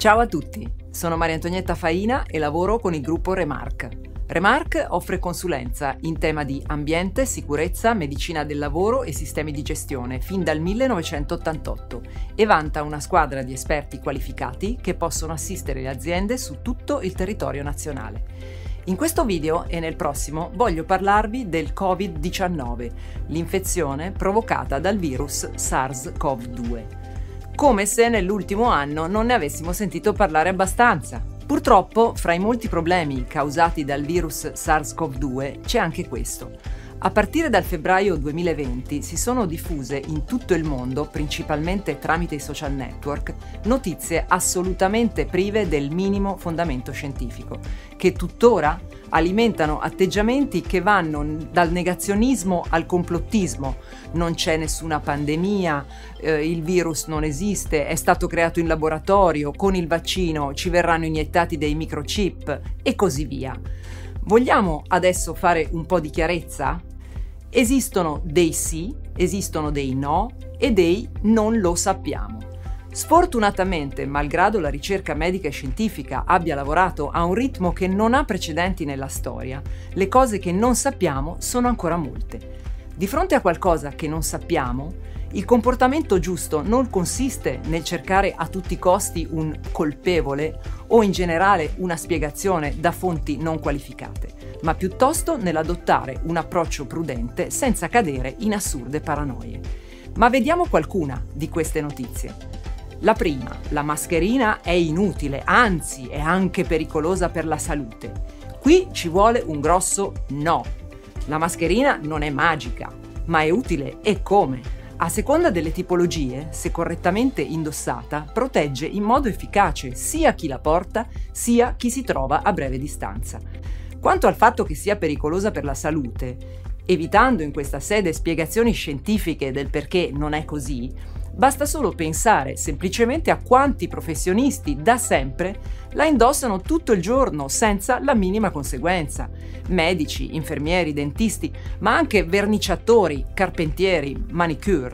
Ciao a tutti, sono Maria Antonietta Faina e lavoro con il gruppo Remark. Remark offre consulenza in tema di ambiente, sicurezza, medicina del lavoro e sistemi di gestione fin dal 1988 e vanta una squadra di esperti qualificati che possono assistere le aziende su tutto il territorio nazionale. In questo video e nel prossimo voglio parlarvi del Covid-19, l'infezione provocata dal virus SARS-CoV-2. Come se nell'ultimo anno non ne avessimo sentito parlare abbastanza. Purtroppo, fra i molti problemi causati dal virus SARS-CoV-2 c'è anche questo. A partire dal febbraio 2020 si sono diffuse in tutto il mondo, principalmente tramite i social network, notizie assolutamente prive del minimo fondamento scientifico, che tuttora alimentano atteggiamenti che vanno dal negazionismo al complottismo. Non c'è nessuna pandemia, il virus non esiste, è stato creato in laboratorio, con il vaccino ci verranno iniettati dei microchip e così via. Vogliamo adesso fare un po' di chiarezza? Esistono dei sì, esistono dei no e dei non lo sappiamo. Sfortunatamente, malgrado la ricerca medica e scientifica abbia lavorato a un ritmo che non ha precedenti nella storia, le cose che non sappiamo sono ancora molte. Di fronte a qualcosa che non sappiamo, il comportamento giusto non consiste nel cercare a tutti i costi un colpevole o in generale una spiegazione da fonti non qualificate, ma piuttosto nell'adottare un approccio prudente senza cadere in assurde paranoie. Ma vediamo qualcuna di queste notizie. La prima, la mascherina è inutile, anzi è anche pericolosa per la salute. Qui ci vuole un grosso no. La mascherina non è magica, ma è utile e come? A seconda delle tipologie, se correttamente indossata, protegge in modo efficace sia chi la porta, sia chi si trova a breve distanza. Quanto al fatto che sia pericolosa per la salute, evitando in questa sede spiegazioni scientifiche del perché non è così, basta solo pensare semplicemente a quanti professionisti da sempre la indossano tutto il giorno senza la minima conseguenza. Medici, infermieri, dentisti, ma anche verniciatori, carpentieri, manicure.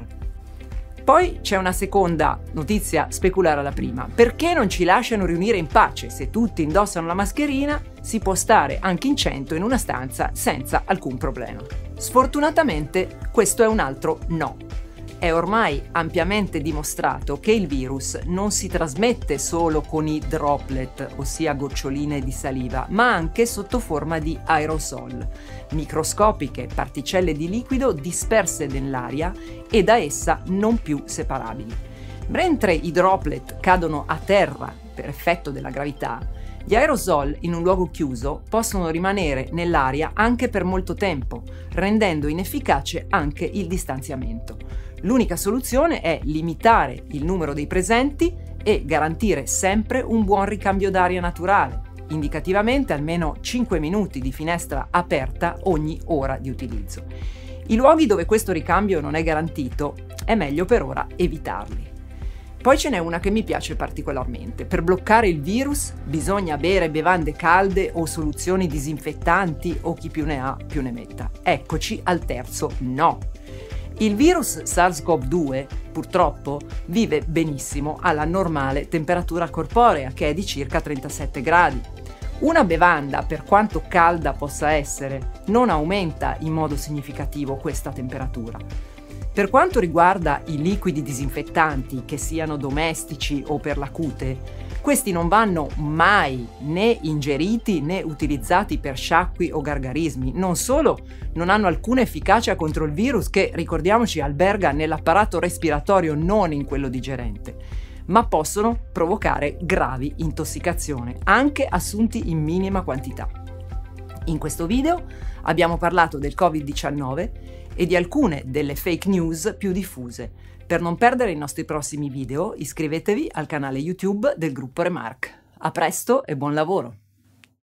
Poi c'è una seconda notizia speculare alla prima. Perché non ci lasciano riunire in pace? Se tutti indossano la mascherina, si può stare anche in 100 in una stanza senza alcun problema. Sfortunatamente questo è un altro no. È ormai ampiamente dimostrato che il virus non si trasmette solo con i droplet, ossia goccioline di saliva, ma anche sotto forma di aerosol, microscopiche particelle di liquido disperse nell'aria e da essa non più separabili. Mentre i droplet cadono a terra per effetto della gravità, gli aerosol in un luogo chiuso possono rimanere nell'aria anche per molto tempo, rendendo inefficace anche il distanziamento. L'unica soluzione è limitare il numero dei presenti e garantire sempre un buon ricambio d'aria naturale, indicativamente almeno 5 minuti di finestra aperta ogni ora di utilizzo. I luoghi dove questo ricambio non è garantito è meglio per ora evitarli. Poi ce n'è una che mi piace particolarmente. Per bloccare il virus bisogna bere bevande calde o soluzioni disinfettanti o chi più ne ha più ne metta. Eccoci al terzo no. Il virus SARS-CoV-2 purtroppo vive benissimo alla normale temperatura corporea che è di circa 37 gradi. Una bevanda, per quanto calda possa essere, non aumenta in modo significativo questa temperatura. Per quanto riguarda i liquidi disinfettanti, che siano domestici o per la cute, questi non vanno mai né ingeriti né utilizzati per sciacqui o gargarismi. Non solo non hanno alcuna efficacia contro il virus che, ricordiamoci, alberga nell'apparato respiratorio, non in quello digerente, ma possono provocare gravi intossicazioni, anche assunti in minima quantità. In questo video abbiamo parlato del Covid-19 e di alcune delle fake news più diffuse. Per non perdere i nostri prossimi video, iscrivetevi al canale YouTube del gruppo Remark. A presto e buon lavoro!